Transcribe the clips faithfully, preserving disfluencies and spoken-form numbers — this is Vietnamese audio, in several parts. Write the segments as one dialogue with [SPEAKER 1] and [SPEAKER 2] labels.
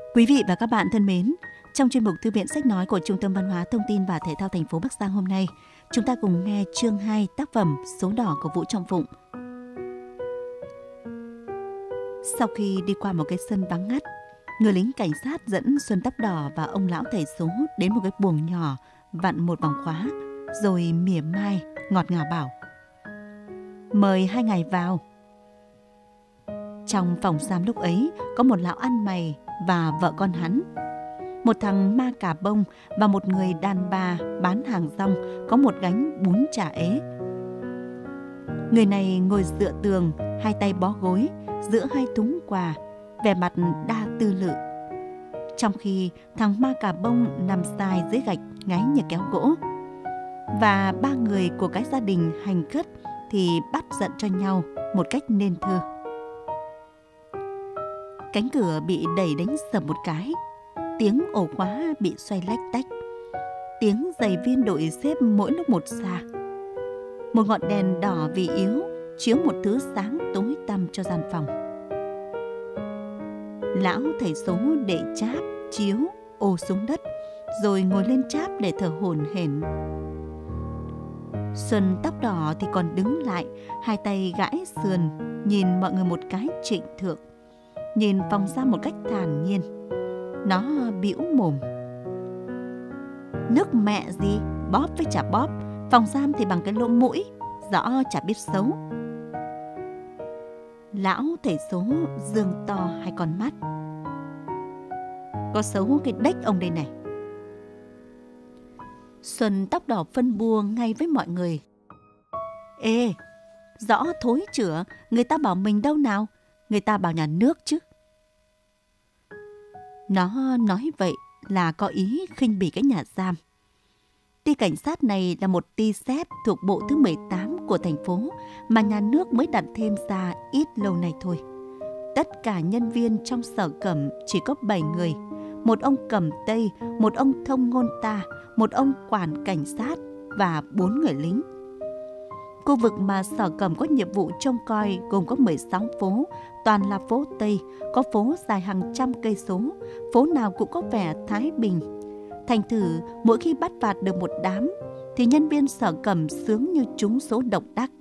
[SPEAKER 1] Quý vị và các bạn thân mến, trong chuyên mục Thư viện Sách Nói của Trung tâm Văn hóa Thông tin và Thể thao thành phố Bắc Giang hôm nay, chúng ta cùng nghe chương hai tác phẩm Số đỏ của Vũ Trọng Phụng. Sau khi đi qua một cái sân vắng ngắt, người lính cảnh sát dẫn Xuân Tóc Đỏ và ông lão thầy số đến một cái buồng nhỏ, vặn một vòng khóa, rồi mỉa mai, ngọt ngào bảo: "Mời hai ngài vào." Trong phòng giam lúc ấy có một lão ăn mày và vợ con hắn, một thằng ma cà bông và một người đàn bà bán hàng rong có một gánh bún chả ế. Người này ngồi dựa tường, hai tay bó gối, giữa hai thúng quà, vẻ mặt đa tư lự. Trong khi thằng ma cà bông nằm dài dưới gạch ngáy như kéo gỗ. Và ba người của cái gia đình hành khất thì bắt giận cho nhau một cách nên thơ. Cánh cửa bị đẩy đánh sầm một cái, tiếng ổ khóa bị xoay lách tách, tiếng giày viên đội xếp mỗi lúc một xa. Một ngọn đèn đỏ vì yếu chiếu một thứ sáng tối tăm cho gian phòng. Lão thầy số để cháp, chiếu, ồ xuống đất, rồi ngồi lên cháp để thở hổn hển. Xuân Tóc Đỏ thì còn đứng lại, hai tay gãi sườn, nhìn mọi người một cái trịnh thượng, nhìn phòng giam một cách thản nhiên. Nó bĩu mồm: "Nước mẹ gì, bóp với chả bóp, phòng giam thì bằng cái lỗ mũi, rõ chả biết xấu." Lão thầy số dương to hai con mắt: "Có xấu cái đếch ông đây này." Xuân Tóc Đỏ phân bua ngay với mọi người: "Ê, rõ thối chửa, người ta bảo mình đâu nào, người ta bảo nhà nước chứ." Nó nói vậy là có ý khinh bỉ cái nhà giam. Ty cảnh sát này là một ty xép thuộc bộ thứ mười tám của thành phố mà nhà nước mới đặt thêm ra ít lâu nay thôi. Tất cả nhân viên trong sở cẩm chỉ có bảy người, một ông cẩm tây, một ông thông ngôn ta, một ông quản cảnh sát và bốn người lính. Khu vực mà sở cẩm có nhiệm vụ trông coi gồm có mười sáu phố, toàn là phố Tây, có phố dài hàng trăm cây số, phố nào cũng có vẻ thái bình. Thành thử mỗi khi bắt phạt được một đám thì nhân viên sở cẩm sướng như trúng số độc đắc.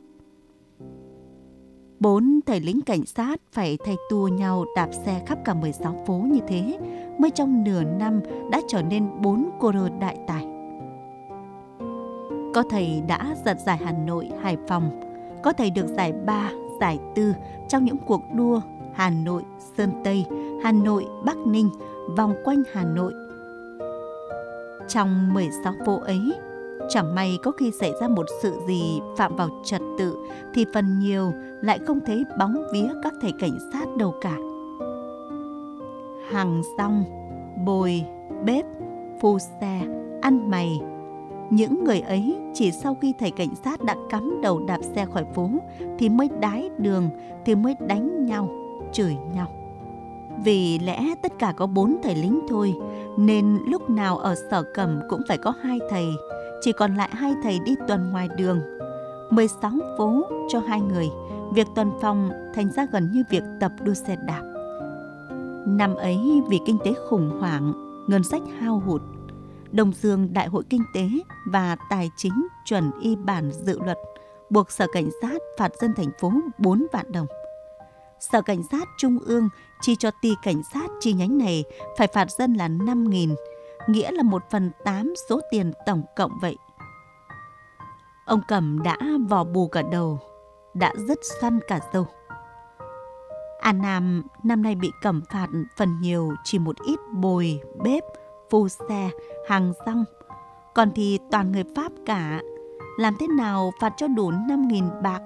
[SPEAKER 1] Bốn thầy lính cảnh sát phải thay tua nhau đạp xe khắp cả mười sáu phố như thế mới trong nửa năm đã trở nên bốn cô rơ đại tài. Có thầy đã giật giải Hà Nội, Hải Phòng, có thầy được giải ba, giải tư trong những cuộc đua Hà Nội, Sơn Tây, Hà Nội, Bắc Ninh, vòng quanh Hà Nội. Trong mười sáu phố ấy, chẳng may có khi xảy ra một sự gì phạm vào trật tự thì phần nhiều lại không thấy bóng vía các thầy cảnh sát đâu cả. Hàng rong, bồi, bếp, phu xe, ăn mày, những người ấy chỉ sau khi thầy cảnh sát đã cắm đầu đạp xe khỏi phố thì mới đái đường, thì mới đánh nhau, chửi nhau. Vì lẽ tất cả có bốn thầy lính thôi, nên lúc nào ở sở cẩm cũng phải có hai thầy, chỉ còn lại hai thầy đi tuần ngoài đường. mười sáu phố cho hai người, việc tuần phòng thành ra gần như việc tập đua xe đạp. Năm ấy vì kinh tế khủng hoảng, ngân sách hao hụt, Đông Dương Đại hội Kinh tế và Tài chính chuẩn y bản dự luật buộc Sở Cảnh sát phạt dân thành phố bốn vạn đồng. Sở Cảnh sát Trung ương chi cho ty cảnh sát chi nhánh này phải phạt dân là năm nghìn, nghĩa là một phần tám số tiền tổng cộng vậy. Ông Cẩm đã vò bù cả đầu, đã dứt xoăn cả râu. An Nam năm nay bị Cẩm phạt phần nhiều chỉ một ít bồi, bếp, phu xe, hàng rong. Còn thì toàn người Pháp cả, làm thế nào phạt cho đủ năm nghìn bạc.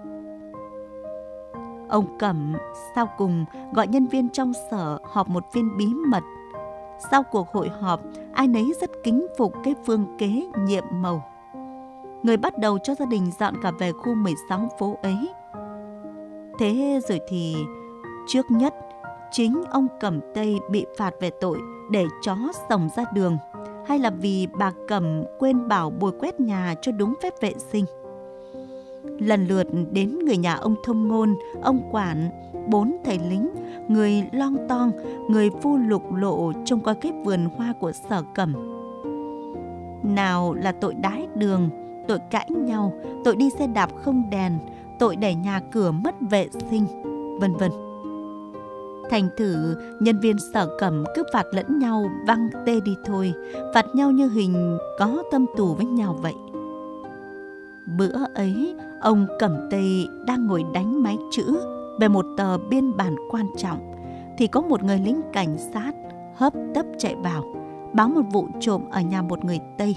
[SPEAKER 1] Ông Cẩm sau cùng gọi nhân viên trong sở họp một phiên bí mật. Sau cuộc hội họp, ai nấy rất kính phục cái phương kế nhiệm màu. Người bắt đầu cho gia đình dọn cả về khu mười sáu phố ấy. Thế rồi thì trước nhất, chính ông Cẩm Tây bị phạt về tội để chó sổng ra đường, hay là vì bà Cẩm quên bảo bồi quét nhà cho đúng phép vệ sinh. lần lượt đến người nhà ông thông ngôn, ông quản, bốn thầy lính, người lon ton, người phu lục lộ trông coi cái vườn hoa của Sở Cẩm. Nào là tội đái đường, tội cãi nhau, tội đi xe đạp không đèn, tội để nhà cửa mất vệ sinh, vân vân. Thành thử nhân viên Sở Cẩm cứ phạt lẫn nhau văng tê đi thôi, phạt nhau như hình có tâm tù với nhau vậy. Bữa ấy, ông Cẩm Tây đang ngồi đánh máy chữ về một tờ biên bản quan trọng, thì có một người lính cảnh sát hấp tấp chạy vào, báo một vụ trộm ở nhà một người Tây.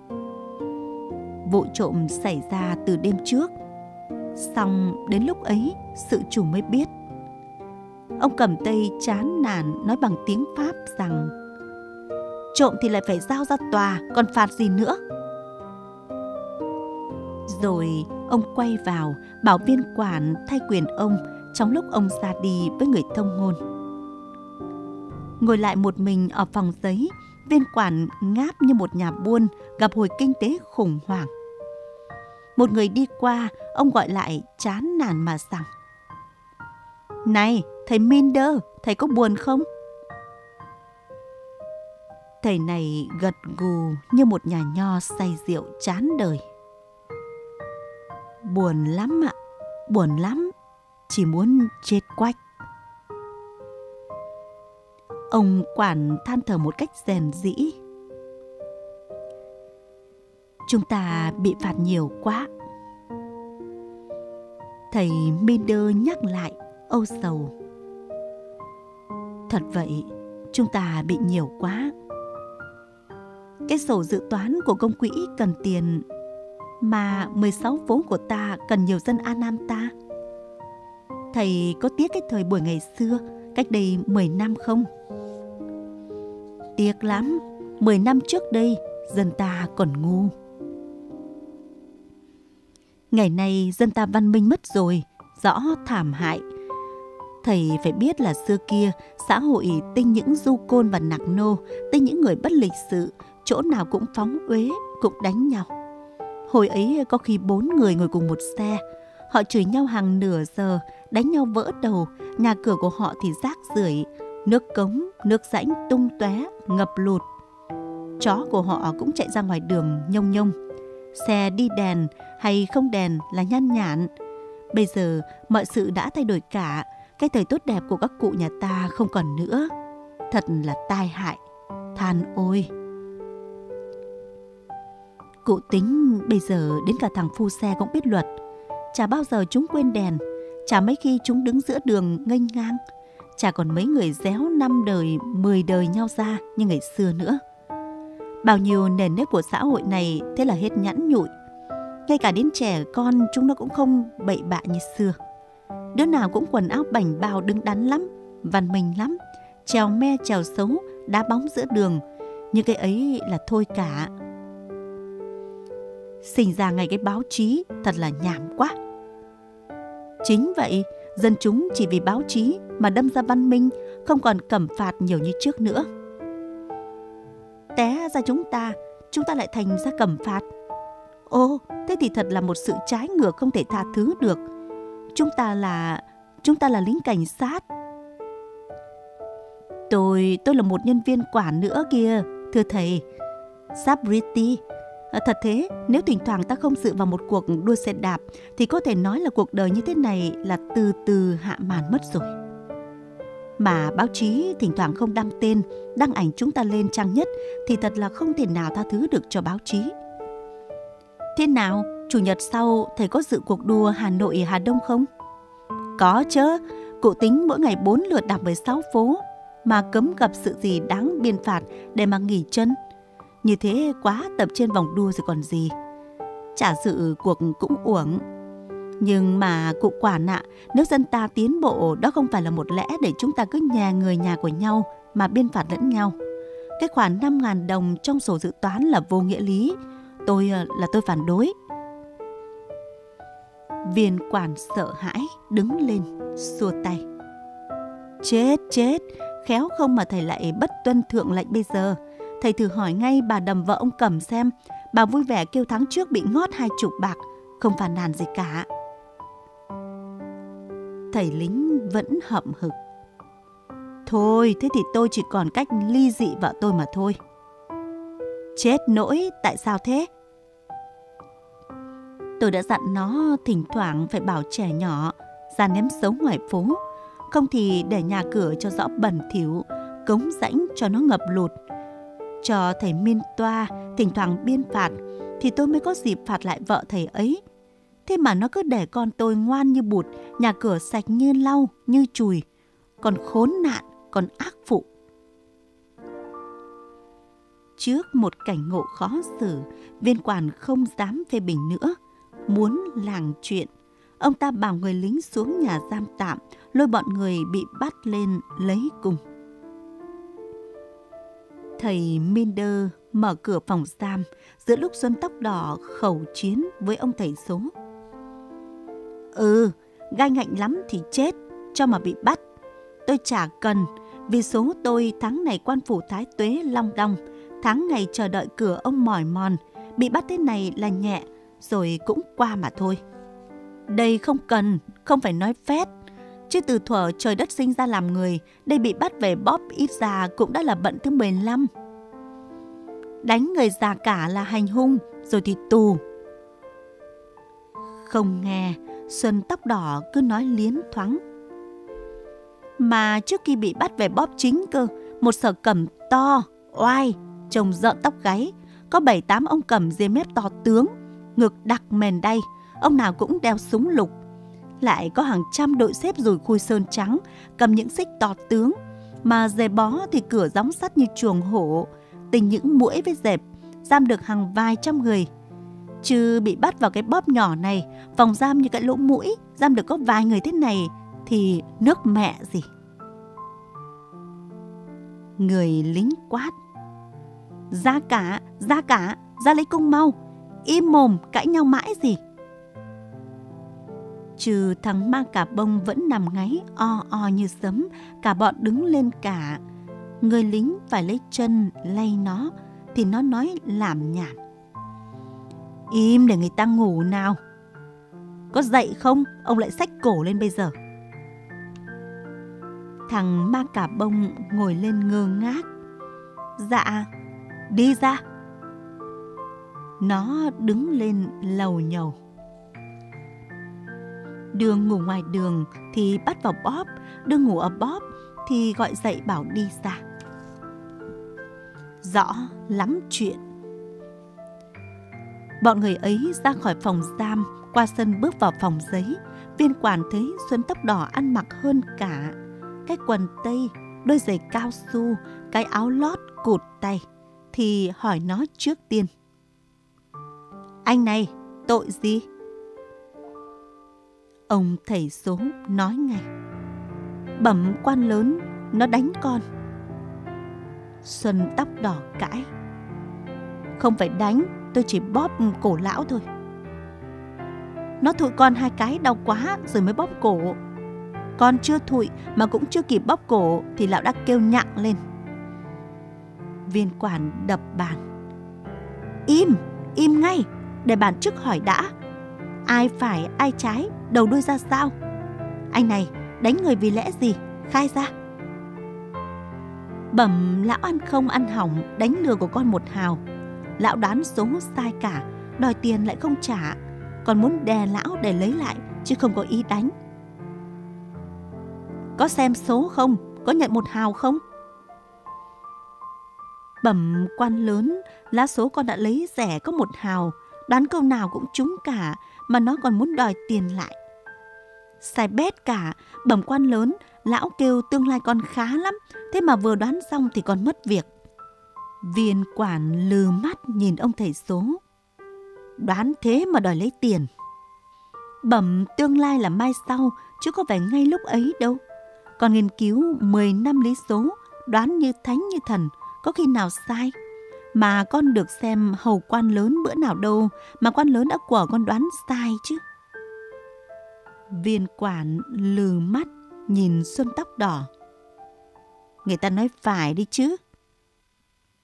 [SPEAKER 1] Vụ trộm xảy ra từ đêm trước, xong đến lúc ấy sự chủ mới biết. Ông Cẩm Tây chán nản nói bằng tiếng Pháp rằng trộm thì lại phải giao ra tòa, còn phạt gì nữa. Rồi ông quay vào bảo viên quản thay quyền ông trong lúc ông ra đi với người thông ngôn. Ngồi lại một mình ở phòng giấy, viên quản ngáp như một nhà buôn gặp hồi kinh tế khủng hoảng. Một người đi qua, ông gọi lại chán nản mà rằng: "Này, thầy Minder, thầy có buồn không?" Thầy này gật gù như một nhà nho say rượu chán đời. "Buồn lắm ạ, buồn lắm, chỉ muốn chết quách." Ông quản than thở một cách rèn rĩ: "Chúng ta bị phạt nhiều quá." Thầy Minder nhắc lại âu sầu: "Thật vậy, chúng ta bị nhiều quá. Cái sổ dự toán của công quỹ cần tiền, mà mười sáu phố của ta cần nhiều dân An Nam ta. Thầy có tiếc cái thời buổi ngày xưa, cách đây mười năm không?" "Tiếc lắm, mười năm trước đây, dân ta còn ngu. Ngày nay dân ta văn minh mất rồi, rõ thảm hại. Thầy phải biết là xưa kia, xã hội tinh những du côn và nạc nô, tinh những người bất lịch sự, chỗ nào cũng phóng uế, cũng đánh nhau. Hồi ấy có khi bốn người ngồi cùng một xe, họ chửi nhau hàng nửa giờ, đánh nhau vỡ đầu, nhà cửa của họ thì rác rưởi, nước cống, nước rãnh tung tóe, ngập lụt. Chó của họ cũng chạy ra ngoài đường nhông nhông. Xe đi đèn hay không đèn là nhan nhản. Bây giờ mọi sự đã thay đổi cả, cái thời tốt đẹp của các cụ nhà ta không còn nữa. Thật là tai hại, than ôi." Cụ tính bây giờ đến cả thằng phu xe cũng biết luật. Chả bao giờ chúng quên đèn, chả mấy khi chúng đứng giữa đường nghênh ngang, chả còn mấy người réo năm đời, mười đời nhau ra như ngày xưa nữa. Bao nhiêu nền nếp của xã hội này thế là hết nhẵn nhụi. Ngay cả đến trẻ con chúng nó cũng không bậy bạ như xưa. Đứa nào cũng quần áo bảnh bào đứng đắn lắm, văn minh lắm, trèo me trèo xấu, đá bóng giữa đường. Nhưng cái ấy là thôi cả. Sinh ra ngày cái báo chí thật là nhảm quá. Chính vậy, dân chúng chỉ vì báo chí mà đâm ra văn minh, không còn cẩm phạt nhiều như trước nữa. Té ra chúng ta, chúng ta lại thành ra cẩm phạt. Ô, thế thì thật là một sự trái ngược không thể tha thứ được. Chúng ta là, chúng ta là lính cảnh sát. Tôi, tôi là một nhân viên quản nữa kìa, thưa thầy. Sabriti. À, thật thế, nếu thỉnh thoảng ta không dự vào một cuộc đua xe đạp thì có thể nói là cuộc đời như thế này là từ từ hạ màn mất rồi. Mà báo chí thỉnh thoảng không đăng tên, đăng ảnh chúng ta lên trang nhất thì thật là không thể nào tha thứ được cho báo chí. Thế nào, chủ nhật sau thầy có dự cuộc đua Hà Nội Hà Đông không? Có chứ, cụ tính mỗi ngày bốn lượt đạp mười sáu phố, mà cấm gặp sự gì đáng biên phạt để mà nghỉ chân. Như thế quá tập trên vòng đua rồi còn gì. Chả dự cuộc cũng uổng. Nhưng mà cụ quản ạ, nếu dân ta tiến bộ đó không phải là một lẽ để chúng ta cứ nhà người nhà của nhau mà biên phạt lẫn nhau. Cái khoản năm nghìn đồng trong sổ dự toán là vô nghĩa lý. Tôi là tôi phản đối. Viên quản sợ hãi đứng lên xua tay. Chết chết, khéo không mà thầy lại bất tuân thượng lệnh bây giờ. Thầy thử hỏi ngay bà Đầm vợ ông Cẩm xem, bà vui vẻ kêu tháng trước bị ngót hai chục bạc, không phàn nàn gì cả. Thầy lính vẫn hậm hực. Thôi, thế thì tôi chỉ còn cách ly dị vợ tôi mà thôi. Chết nỗi, tại sao thế? Tôi đã dặn nó thỉnh thoảng phải bảo trẻ nhỏ ra ném xấu ngoài phố, không thì để nhà cửa cho rõ bẩn thỉu, cống rãnh cho nó ngập lụt. Cho thầy Minh Toa thỉnh thoảng biên phạt thì tôi mới có dịp phạt lại vợ thầy ấy. Thế mà nó cứ để con tôi ngoan như bụt, nhà cửa sạch như lau, như chùi. Còn khốn nạn, còn ác phụ. Trước một cảnh ngộ khó xử, viên quản không dám phê bình nữa. Muốn làng chuyện, ông ta bảo người lính xuống nhà giam tạm, lôi bọn người bị bắt lên lấy cùng. Thầy Minder mở cửa phòng giam giữa lúc Xuân Tóc Đỏ khẩu chiến với ông thầy số. Ừ, gai ngạnh lắm thì chết, cho mà bị bắt. Tôi chả cần, vì số tôi tháng này quan phủ thái tuế long đong, tháng ngày chờ đợi cửa ông mỏi mòn, bị bắt thế này là nhẹ, rồi cũng qua mà thôi. Đây không cần, không phải nói phét. Chứ từ thuở trời đất sinh ra làm người, đây bị bắt về bóp ít ra cũng đã là bận thứ mười lăm. Đánh người già cả là hành hung, rồi thì tù. Không nghe, Xuân Tóc Đỏ cứ nói liến thoáng. Mà trước khi bị bắt về bóp chính cơ, một sở cẩm to, oai, trông rợn tóc gáy, có bảy tám ông cẩm ria mép to tướng, ngực đặc mền đay, ông nào cũng đeo súng lục. Lại có hàng trăm đội xếp rùi khui sơn trắng, cầm những xích to tướng, mà dè bó thì cửa gióng sắt như chuồng hổ, tình những muỗi với dẹp, giam được hàng vài trăm người. Chứ bị bắt vào cái bóp nhỏ này, phòng giam như cái lỗ mũi, giam được có vài người thế này, thì nước mẹ gì. Người lính quát. Ra cả, ra cả, ra lấy cung mau, im mồm cãi nhau mãi gì. Trừ thằng Ma Cà Bông vẫn nằm ngáy o o như sấm, cả bọn đứng lên cả. Người lính phải lấy chân lay nó, thì nó nói làm nhảm. Im để người ta ngủ nào. Có dậy không, ông lại xách cổ lên bây giờ. Thằng Ma Cà Bông ngồi lên ngơ ngác. Dạ, đi ra. Nó đứng lên lầu nhầu. Đường ngủ ngoài đường thì bắt vào bóp, đường ngủ ở bóp thì gọi dậy bảo đi ra. Rõ lắm chuyện. Bọn người ấy ra khỏi phòng giam, qua sân bước vào phòng giấy. Viên quản thấy Xuân Tóc Đỏ ăn mặc hơn cả. Cái quần tây, đôi giày cao su, cái áo lót cụt tay, thì hỏi nó trước tiên. Anh này, tội gì? Ông thầy số nói ngay. Bẩm quan lớn, nó đánh con. Xuân Tóc Đỏ cãi. Không phải đánh, tôi chỉ bóp cổ lão thôi. Nó thụi con hai cái đau quá rồi mới bóp cổ. Con chưa thụi mà cũng chưa kịp bóp cổ thì lão đã kêu nhặng lên. Viên quản đập bàn. Im, im ngay, để bản trước hỏi đã. Ai phải, ai trái, đầu đuôi ra sao? Anh này, đánh người vì lẽ gì? Khai ra. Bẩm lão ăn không ăn hỏng, đánh lừa của con một hào. Lão đoán số sai cả, đòi tiền lại không trả, còn muốn đè lão để lấy lại, chứ không có ý đánh. Có xem số không? Có nhận một hào không? Bẩm quan lớn, lá số con đã lấy rẻ có một hào, đoán câu nào cũng trúng cả, mà nó còn muốn đòi tiền lại. Sai bét cả, bẩm quan lớn, lão kêu tương lai con khá lắm, thế mà vừa đoán xong thì còn mất việc. Viên quản lừ mắt nhìn ông thầy số. Đoán thế mà đòi lấy tiền. Bẩm tương lai là mai sau, chứ có phải ngay lúc ấy đâu. Còn nghiên cứu mười năm lý số, đoán như thánh như thần, có khi nào sai. Mà con được xem hầu quan lớn bữa nào đâu, mà quan lớn đã quở con đoán sai chứ. Viên quản lừ mắt nhìn Xuân Tóc Đỏ. Người ta nói phải đi chứ.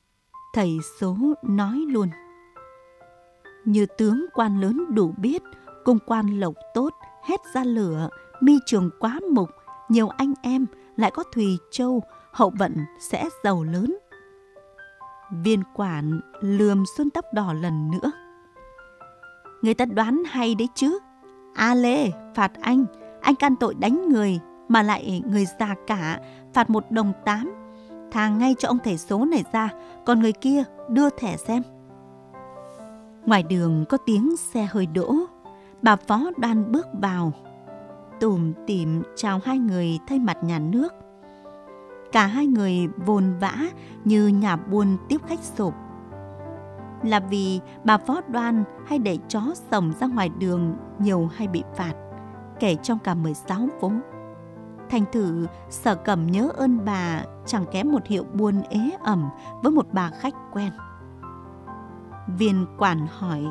[SPEAKER 1] Thầy số nói luôn. Như tướng quan lớn đủ biết, Cung quan lộc tốt, hét ra lửa, mi trường quá mục, nhiều anh em, lại có Thùy Châu, hậu vận sẽ giàu lớn. Viên quản lườm Xuân Tóc Đỏ lần nữa. Người ta đoán hay đấy chứ. A Lê, phạt anh, anh can tội đánh người, mà lại người già cả, phạt một đồng tám. Thà ngay cho ông thầy số này ra, còn người kia đưa thẻ xem. Ngoài đường có tiếng xe hơi đỗ, bà Phó Đoan bước vào, tủm tỉm chào hai người thay mặt nhà nước. Cả hai người vồn vã như nhà buôn tiếp khách sộp. Là vì bà Phó Đoan hay để chó sổng ra ngoài đường nhiều hay bị phạt, kể trong cả mười sáu phố. Thành thử Sở Cẩm nhớ ơn bà chẳng kém một hiệu buôn ế ẩm với một bà khách quen. Viên quản hỏi: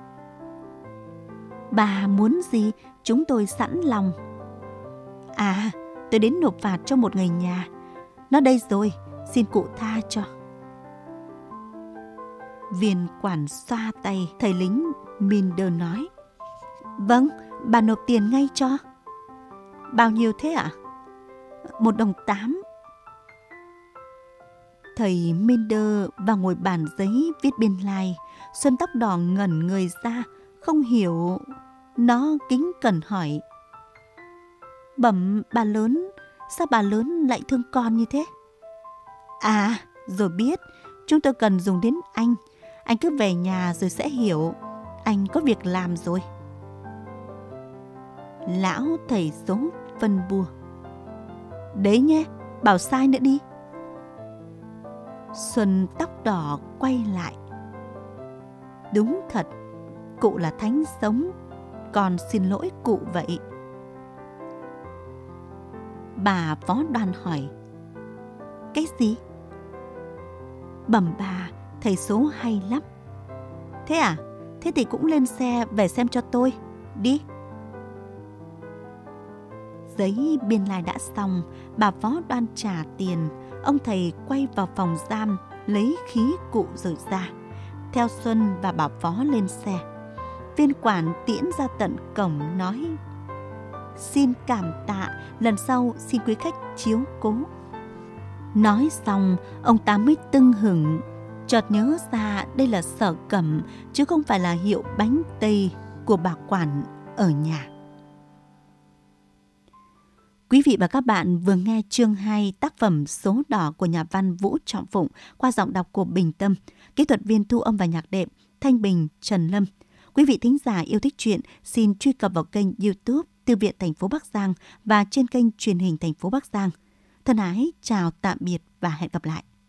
[SPEAKER 1] Bà muốn gì? Chúng tôi sẵn lòng. À, tôi đến nộp phạt cho một người nhà. Nó đây rồi, xin cụ tha cho. Viên quản xoa tay, thầy lính Minder nói: Vâng, bà nộp tiền ngay cho. Bao nhiêu thế ạ? Một đồng tám. Thầy Minder vào ngồi bàn giấy viết biên lai. Xuân Tóc Đỏ ngẩn người ra, không hiểu. Nó kính cẩn hỏi: Bẩm bà lớn, sao bà lớn lại thương con như thế? À, rồi biết, chúng tôi cần dùng đến anh. Anh cứ về nhà rồi sẽ hiểu. Anh có việc làm rồi. Lão thầy số phân bua: Đấy nhé, bảo sai nữa đi. Xuân Tóc Đỏ quay lại: Đúng thật, cụ là thánh sống, con xin lỗi cụ vậy. Bà Phó Đoan hỏi: Cái gì? Bẩm bà, thầy số hay lắm. Thế à? Thế thì cũng lên xe về xem cho tôi. Đi. Giấy biên lai đã xong, bà Phó Đoan trả tiền. Ông thầy quay vào phòng giam, lấy khí cụ rồi ra, theo Xuân và bà Phó lên xe. Viên quản tiễn ra tận cổng nói: Xin cảm tạ, lần sau xin quý khách chiếu cố. Nói xong, ông ta mới tưng hửng, chợt nhớ ra đây là Sở Cẩm, chứ không phải là hiệu bánh tây của bà quản ở nhà. Quý vị và các bạn vừa nghe chương hai tác phẩm Số Đỏ của nhà văn Vũ Trọng Phụng qua giọng đọc của Bình Tâm, kỹ thuật viên thu âm và nhạc đệm Thanh Bình, Trần Lâm. Quý vị thính giả yêu thích truyện xin truy cập vào kênh YouTube Thư viện thành phố Bắc Giang và trên kênh truyền hình thành phố Bắc Giang. Thân ái chào tạm biệt và hẹn gặp lại.